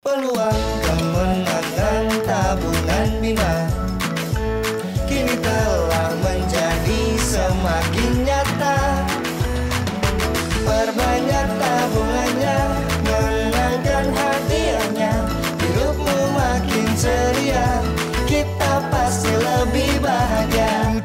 Peluang kemenangan tabungan Bima kini telah menjadi semakin nyata. Perbanyak tabungannya, menangkan hadiahnya, hidupmu makin ceria, kita pasti lebih bahagia.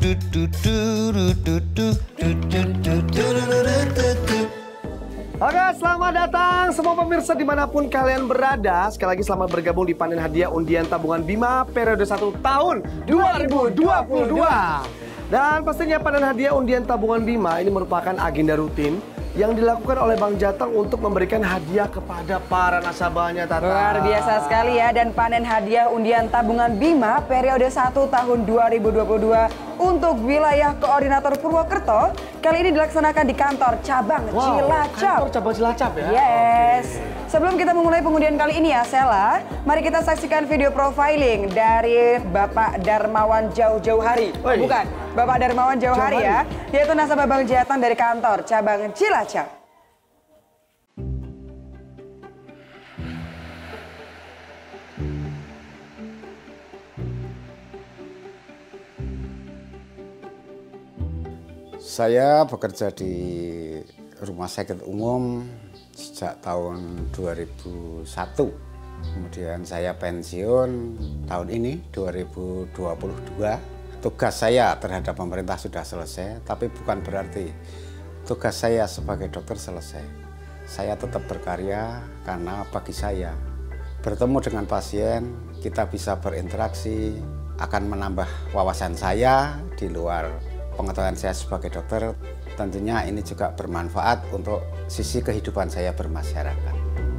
Oke, selamat datang semua pemirsa dimanapun kalian berada. Sekali lagi selamat bergabung di panen hadiah undian tabungan Bima periode 1 tahun 2022. Dan pastinya panen hadiah undian tabungan Bima ini merupakan agenda rutin yang dilakukan oleh Bank Jateng untuk memberikan hadiah kepada para nasabahnya, Tata. Luar biasa sekali ya, dan panen hadiah undian tabungan Bima periode 1 tahun 2022 untuk wilayah koordinator Purwokerto kali ini dilaksanakan di kantor cabang Cilacap. Kantor cabang Cilacap ya? Yes. Sebelum kita memulai pengundian kali ini ya, Sela, mari kita saksikan video profiling dari Bapak Darmawan Jauh-Jauh Hari. Bukan, Bapak Darmawan Jauh Hari ya, yaitu nasabah Bank Jateng dari kantor cabang Cilacap. Saya bekerja di Rumah Sakit Umum sejak tahun 2001. Kemudian saya pensiun tahun ini 2022. Tugas saya terhadap pemerintah sudah selesai, tapi bukan berarti tugas saya sebagai dokter selesai. Saya tetap berkarya karena bagi saya bertemu dengan pasien, kita bisa berinteraksi, akan menambah wawasan saya di luar pengetahuan saya sebagai dokter. Tentunya ini juga bermanfaat untuk sisi kehidupan saya bermasyarakat.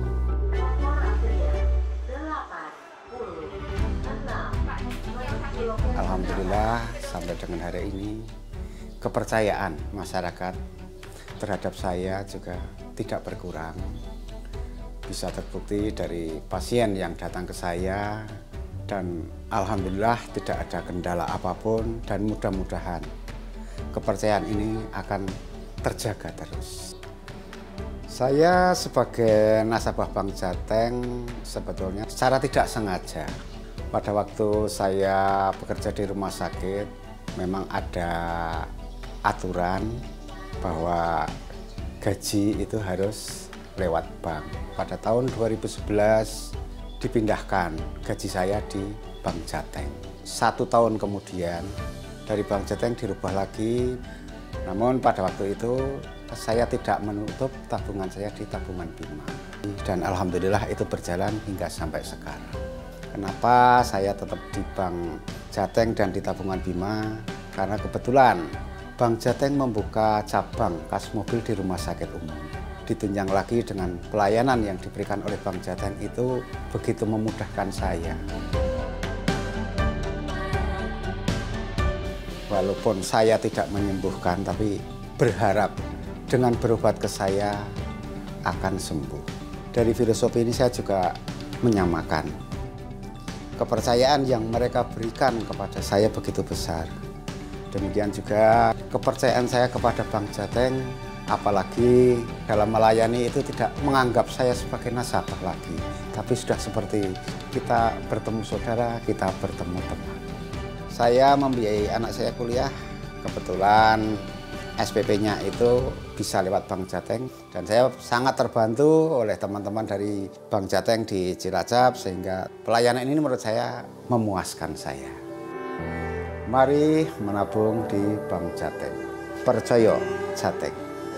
Alhamdulillah sampai dengan hari ini kepercayaan masyarakat terhadap saya juga tidak berkurang. Bisa terbukti dari pasien yang datang ke saya, dan alhamdulillah tidak ada kendala apapun, dan mudah-mudahan kepercayaan ini akan terjaga terus. Saya sebagai nasabah Bank Jateng sebetulnya secara tidak sengaja pada waktu saya bekerja di rumah sakit memang ada aturan bahwa gaji itu harus lewat bank. Pada tahun 2011 dipindahkan gaji saya di Bank Jateng. 1 tahun kemudian dari Bank Jateng dirubah lagi, namun pada waktu itu saya tidak menutup tabungan saya di tabungan Bima. Dan alhamdulillah itu berjalan hingga sampai sekarang. Kenapa saya tetap di Bank Jateng dan di tabungan Bima? Karena kebetulan Bank Jateng membuka cabang kas mobil di Rumah Sakit Umum. Ditunjang lagi dengan pelayanan yang diberikan oleh Bank Jateng itu begitu memudahkan saya. Walaupun saya tidak menyembuhkan, tapi berharap dengan berobat ke saya akan sembuh. Dari filosofi ini saya juga menyamakan. Kepercayaan yang mereka berikan kepada saya begitu besar. Demikian juga kepercayaan saya kepada Bank Jateng, apalagi dalam melayani itu tidak menganggap saya sebagai nasabah lagi. Tapi sudah seperti kita bertemu saudara, kita bertemu teman. Saya membiayai anak saya kuliah, kebetulan SPP-nya itu bisa lewat Bank Jateng, dan saya sangat terbantu oleh teman-teman dari Bank Jateng di Cilacap, sehingga pelayanan ini menurut saya memuaskan saya. Mari menabung di Bank Jateng. Percaya Jateng.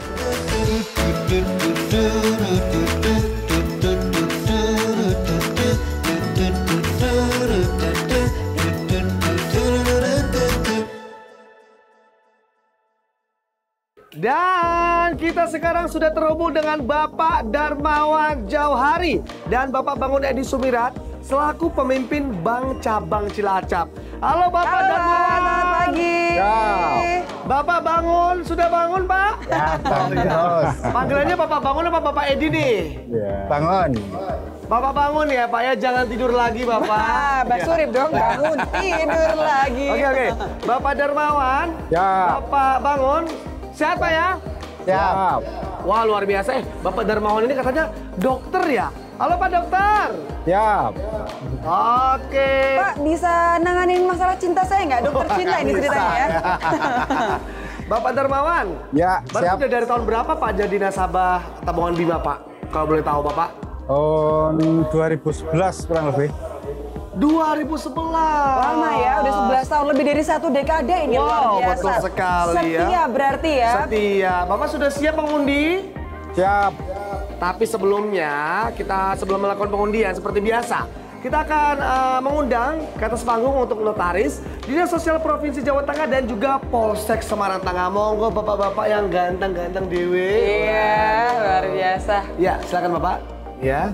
Dan kita sekarang sudah terhubung dengan Bapak Darmawan Jauh Hari dan Bapak Bangun Edi Sumirat selaku pemimpin Bank Cabang Cilacap. Halo Bapak Darmawan. Selamat pagi. Ya. Bapak bangun, sudah bangun Pak? Ya, bangun. Panggilannya Bapak Bangun apa Bapak Edi nih? Ya. Bangun. Bapak bangun ya Pak ya, jangan tidur lagi Bapak. Mbak Surip dong, bangun tidur lagi. Oke. Bapak Darmawan, Ya. Bapak Bangun, sehat Pak ya? Siap. Wah luar biasa. Bapak Darmawan ini katanya dokter ya? Halo Pak Dokter. Siap. Oke. Pak, bisa nanganin masalah cinta saya nggak? Dokter cinta ini ceritanya ya. Bapak Darmawan. Ya, siap. Udah dari tahun berapa Pak jadi nasabah tabungan Bima Pak? Kalau boleh tahu Bapak. Tahun 2011 kurang lebih. 2011. Lama ya, udah 11 tahun, lebih dari 1 dekade ini. Wow, luar biasa. betul sekali ya. Setia berarti ya. Setia. Bapak sudah siap mengundi? Siap. Tapi sebelumnya, sebelum melakukan pengundian seperti biasa, kita akan mengundang ke atas panggung untuk notaris Dinas Sosial Provinsi Jawa Tengah dan juga Polsek Semarang Tengah. Monggo bapak-bapak yang ganteng-ganteng dewe. Iya, luar biasa. Ya, silakan Bapak. Ya.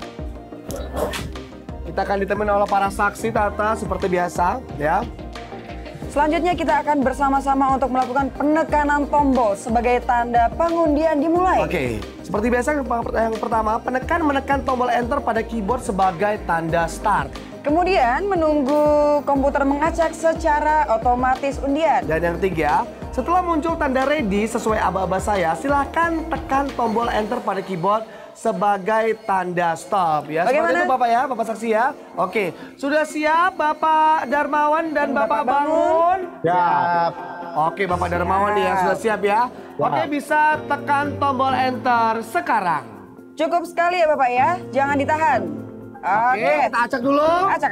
Kita akan ditemani oleh para saksi Tata seperti biasa, ya. Selanjutnya kita akan bersama-sama untuk melakukan penekanan tombol sebagai tanda pengundian dimulai. Oke, seperti biasa yang pertama, menekan tombol enter pada keyboard sebagai tanda start. Kemudian menunggu komputer mengacak secara otomatis undian. Dan yang ketiga, setelah muncul tanda ready sesuai aba-aba saya, silahkan tekan tombol enter pada keyboard sebagai tanda stop ya. Bagaimana? Seperti itu Bapak ya, Bapak saksi ya. Oke, sudah siap Bapak Darmawan dan Bapak Bangun? Siap. Oke, Bapak Darmawan nih yang sudah siap ya. Oke, bisa tekan tombol enter sekarang. Cukup sekali ya Bapak ya, jangan ditahan. Oke, kita acak dulu. Acak.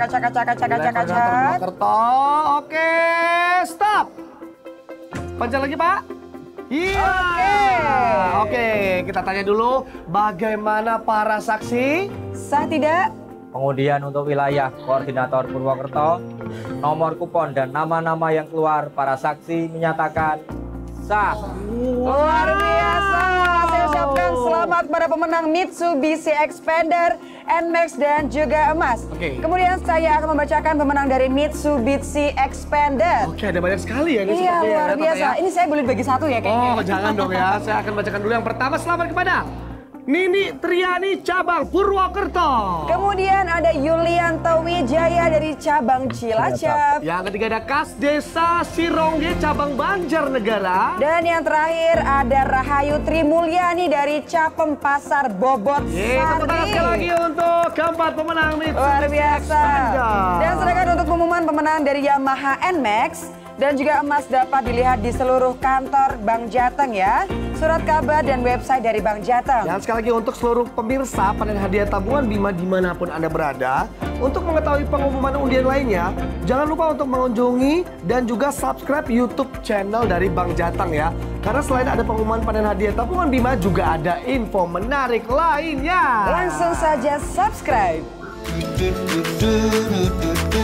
Kerto. Oke, stop. Pencet lagi Pak. Iya. Oke, kita tanya dulu bagaimana para saksi? Sah tidak? Pengundian untuk wilayah Koordinator Purwokerto, nomor kupon dan nama-nama yang keluar para saksi menyatakan sah. Luar biasa. Saya ucapkan selamat pada pemenang Mitsubishi Xpander, NMAX dan juga emas. Oke. Kemudian saya akan membacakan pemenang dari Mitsubishi Xpander. Oke, ada banyak sekali ya ini Iya, sepertinya, luar ya, Tata, biasa. ya. Ini saya boleh bagi satu ya kayaknya. Oh, jangan dong ya. Saya akan bacakan dulu yang pertama. Selamat kepada Nini Triani cabang Purwokerto. Kemudian ada Yulianto Wijaya dari cabang Cilacap. Yang ketiga ada Kas Desa Sirongge cabang Banjarnegara. Dan yang terakhir ada Rahayu Trimulyani dari Capem Pasar Bobot Tepuk tangan sekali lagi Sari. untuk keempat pemenang Mitsubishi Luar biasa. Xpander. Dan sedangkan untuk pengumuman pemenang dari Yamaha NMAX dan juga emas dapat dilihat di seluruh kantor Bank Jateng ya. Surat kabar dan website dari Bank Jateng. Dan sekali lagi untuk seluruh pemirsa panen hadiah tabungan Bima dimanapun Anda berada, untuk mengetahui pengumuman undian lainnya, jangan lupa untuk mengunjungi dan juga subscribe YouTube channel dari Bank Jateng ya. Karena selain ada pengumuman panen hadiah tabungan Bima, juga ada info menarik lainnya. Langsung saja subscribe.